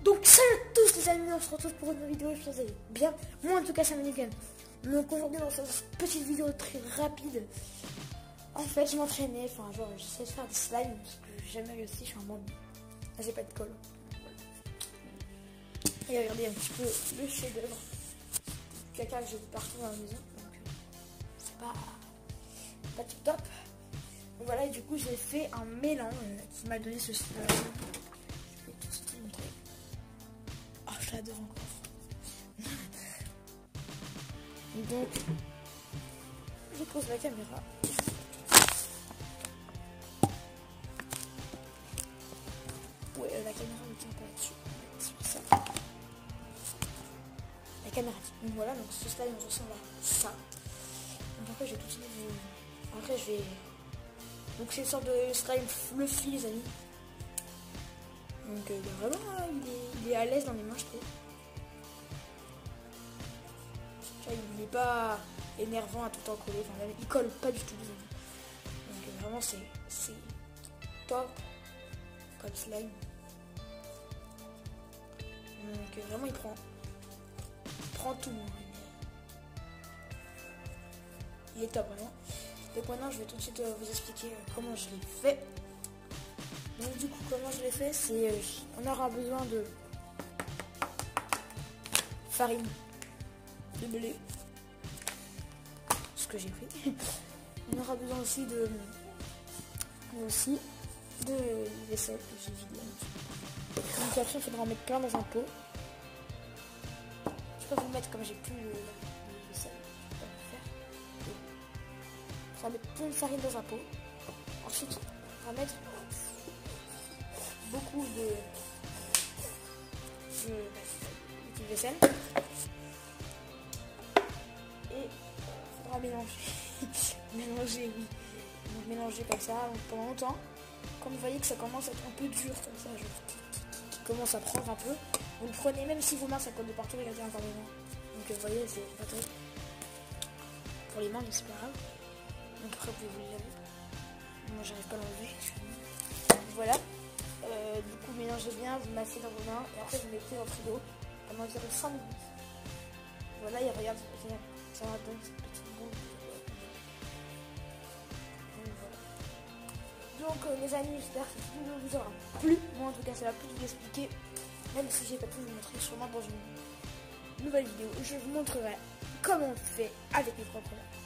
Donc salut à tous les amis, on se retrouve pour une vidéo, je pense que vous allez bien. Moi en tout cas ça m'est bien. Donc aujourd'hui dans cette petite vidéo très rapide, en fait je m'entraînais, enfin genre j'essaie de faire des slimes parce que j'ai jamais réussi, je suis un bon. Là j'ai pas de colle. Et regardez un petit peu le chef d'œuvre. Caca que j'ai partout dans la maison, donc c'est pas tip top. Donc voilà, et du coup j'ai fait un mélange qui m'a donné ce slime. Je vais tout vous montrer. Oh, je la devant encore. Donc, je pose la caméra. Ouais, la caméra ne tient pas là-dessus. C'est ça. La caméra. Donc voilà, donc ce slime ressemble à ça. Donc après, je vais tout de suite vous... Après, je vais... Donc c'est une sorte de slime fluffy, les amis. Donc vraiment, il est à l'aise dans les mains, je trouve. Il n'est pas énervant à tout le temps coller. Enfin, il colle pas du tout, les amis. Donc vraiment, c'est top comme slime. Donc vraiment, il prend tout. Il est top, vraiment. Donc maintenant, je vais tout de suite vous expliquer comment je l'ai fait. Donc du coup, comment je l'ai fait, c'est on aura besoin de farine de blé, ce que j'ai fait. On aura besoin aussi de vaisselle que j'ai vidé. Donc après, il faudra en mettre plein dans un pot. Je peux vous mettre comme j'ai plus le vaisselle. Je peux pas le faire. On va mettre plein de farine dans un pot. Ensuite, on va mettre beaucoup de vaisselle et il faudra mélanger. Mélanger, oui. Donc mélanger comme ça pendant longtemps. Comme vous voyez que ça commence à être un peu dur comme ça, qui commence à prendre un peu. Vous le prenez même si vos mains ça colle de partout, regardez encore les mains. Donc vous voyez, c'est pas très pour les mains, mais c'est pas grave. Donc après vous pouvez vous laver. Moi j'arrive pas à l'enlever. Voilà. Du coup mélangez bien, vous massez dans vos mains et après vous mettez dans le frigo pendant environ 5 minutes. Voilà, et regarde, ça va donner cette petite boule. Donc les amis, j'espère que cette vidéo vous aura plu. Moi en tout cas ça va plus vous expliquer. Même si j'ai pas pu vous montrer sûrement dans une nouvelle vidéo, je vous montrerai comment on fait avec mes propres mains.